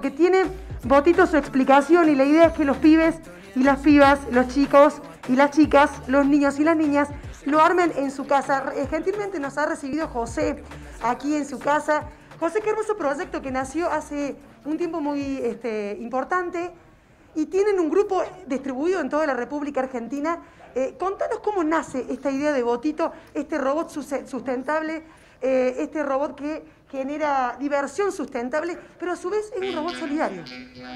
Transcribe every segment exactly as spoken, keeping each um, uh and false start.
Que tiene Botito su explicación y la idea es que los pibes y las pibas, los chicos y las chicas, los niños y las niñas, lo armen en su casa. Gentilmente nos ha recibido José aquí en su casa. José, qué hermoso proyecto que nació hace un tiempo muy este, importante y tienen un grupo distribuido en toda la República Argentina. Eh, contanos cómo nace esta idea de Botito, este robot sustentable, eh, este robot que genera diversión sustentable, pero a su vez es un robot solidario.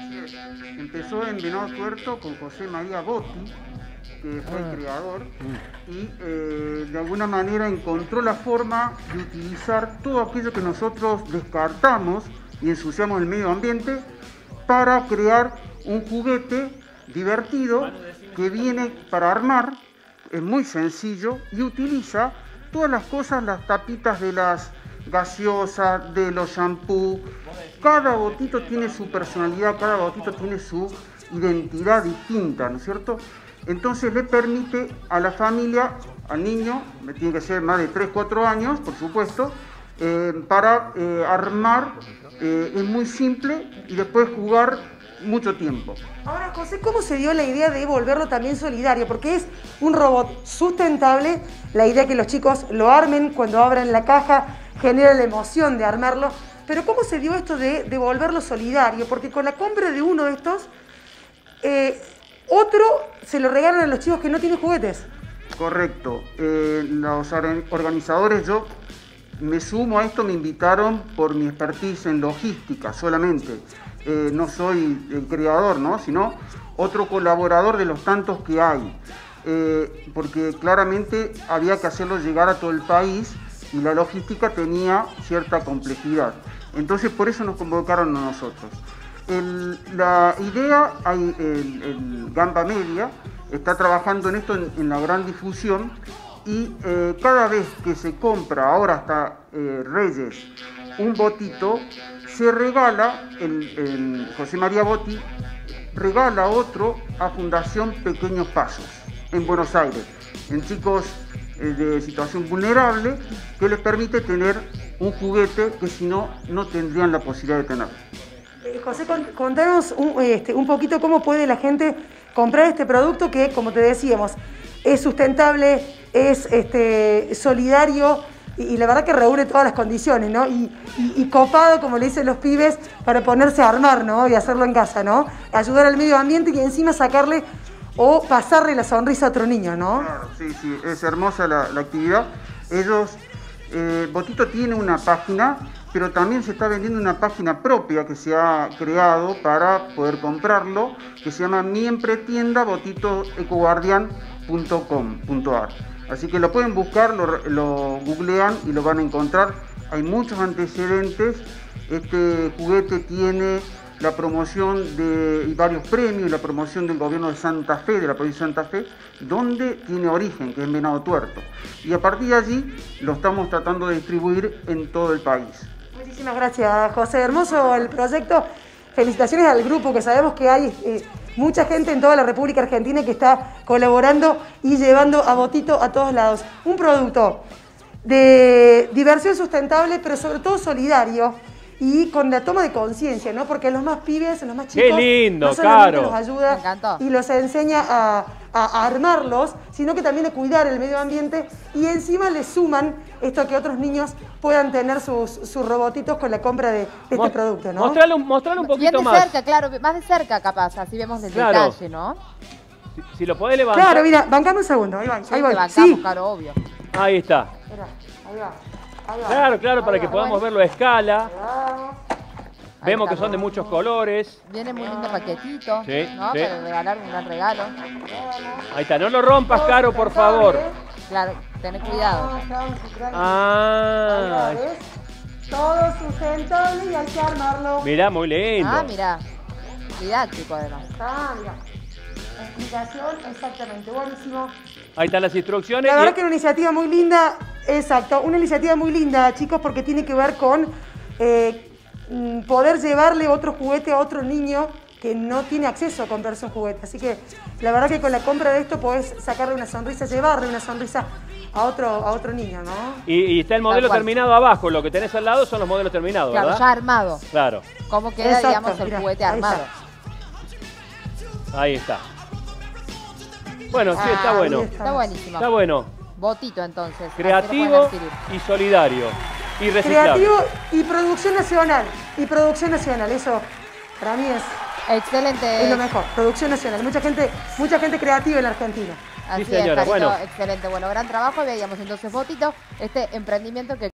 Empezó en Venado Tuerto con José María Botti, que fue el creador, y eh, de alguna manera encontró la forma de utilizar todo aquello que nosotros descartamos y ensuciamos el medio ambiente para crear un juguete divertido que viene para armar, es muy sencillo y utiliza todas las cosas, las tapitas de las gaseosas, de los shampoos. Cada botito tiene su personalidad, cada botito tiene su identidad distinta, ¿no es cierto? Entonces le permite a la familia, al niño, tiene que ser más de tres, cuatro años, por supuesto, eh, para eh, armar, eh, es muy simple y después jugar mucho tiempo. Ahora, José, ¿cómo se dio la idea de volverlo también solidario? Porque es un robot sustentable, la idea que los chicos lo armen cuando abran la caja, genera la emoción de armarlo, pero ¿cómo se dio esto de, de volverlo solidario? Porque con la compra de uno de estos, eh, otro se lo regalan a los chicos que no tienen juguetes. Correcto. Eh, los organizadores, yo me sumo a esto, me invitaron por mi expertise en logística solamente. Eh, no soy el creador, ¿no? Sino otro colaborador de los tantos que hay. Eh, porque claramente había que hacerlo llegar a todo el país y la logística tenía cierta complejidad. Entonces por eso nos convocaron a nosotros. El, la idea, hay, el, el Gamba Media está trabajando en esto en, en la gran difusión y eh, cada vez que se compra, ahora hasta eh, Reyes, un botito, se regala, el, el José María Botti regala otro a Fundación Pequeños Pasos en Buenos Aires, en chicos eh, de situación vulnerable, que les permite tener un juguete que si no, no tendrían la posibilidad de tener. Eh, José, contanos un, este, un poquito cómo puede la gente comprar este producto que, como te decíamos, es sustentable, es este, solidario y, y la verdad que reúne todas las condiciones, ¿no? Y, y, y copado, como le dicen los pibes, para ponerse a armar, ¿no? Y hacerlo en casa, ¿no? Ayudar al medio ambiente y encima sacarle o pasarle la sonrisa a otro niño, ¿no? Claro, sí, sí, es hermosa la, la actividad. Ellos, eh, Botito tiene una página, pero también se está vendiendo una página propia que se ha creado para poder comprarlo, que se llama miempretienda botito ecoguardian punto com punto ar. Así que lo pueden buscar, lo, lo googlean y lo van a encontrar. Hay muchos antecedentes. Este juguete tiene la promoción de y varios premios, la promoción del gobierno de Santa Fe, de la provincia de Santa Fe, donde tiene origen, que es en Venado Tuerto. Y a partir de allí lo estamos tratando de distribuir en todo el país. Muchísimas gracias, José. Hermoso el proyecto. Felicitaciones al grupo, que sabemos que hay eh, mucha gente en toda la República Argentina que está colaborando y llevando a Botito a todos lados. Un producto de diversión sustentable, pero sobre todo solidario y con la toma de conciencia, ¿no? Porque los más pibes, los más chicos, ¡qué lindo, no solamente Caro! los ayuda y los enseña a, a, a armarlos, sino que también a cuidar el medio ambiente y encima le suman esto a que otros niños puedan tener sus, sus robotitos con la compra de, de este Mos producto, ¿no? Mostrarle un, mostrarle un poquito Bien de más. cerca, claro, más de cerca capaz, así vemos el Claro. detalle, ¿no? Si, si lo podés levantar. Claro, mira, bancame un segundo, ahí, va, Sí, ahí voy. te bancamos, Sí. Caro, obvio. Ahí está. Mirá, ahí va, ahí va. Claro, claro, para Ahí que va, podamos ahí va. verlo a escala. Ahí vamos. Ahí Vemos está. que son de muchos colores. Viene muy lindo paquetito, Sí, ¿no? sí. Para regalar un gran regalo. Ahí está, no lo rompas, Caro, por favor. Claro, tenés cuidado. Ah, Ahí va, ¿ves? Todo sustentable y hay que armarlo. mirá, muy lindo. Ah, mirá. Didáctico además. Ah, mira. Explicación, exactamente, buenísimo. Ahí están las instrucciones. La y- verdad que una iniciativa muy linda, exacto, una iniciativa muy linda, chicos, porque tiene que ver con eh, mm, poder llevarle otro juguete a otro niño que no tiene acceso a comprarse un juguete. Así que la verdad que con la compra de esto podés sacarle una sonrisa, llevarle una sonrisa a otro, a otro niño, ¿no? Y, y está el modelo cual. terminado abajo. Lo que tenés al lado son los modelos terminados, Claro, ¿verdad? ya armado. Claro, ¿Cómo queda, Exacto, digamos, el mirá, juguete ahí armado? ahí está. Bueno, sí, Ah, está bueno. ahí Está buenísimo. Está bueno. Votito, entonces. Así lo Creativo pueden adquirir. y solidario. Y reciclable. Creativo y producción nacional. Y producción nacional, eso para mí es, Excelente. es lo mejor. Producción nacional. Mucha gente, mucha gente creativa en la Argentina. Así Sí, señora, es, Carito, bueno. excelente. Bueno, gran trabajo. Veíamos entonces, Botito, este emprendimiento que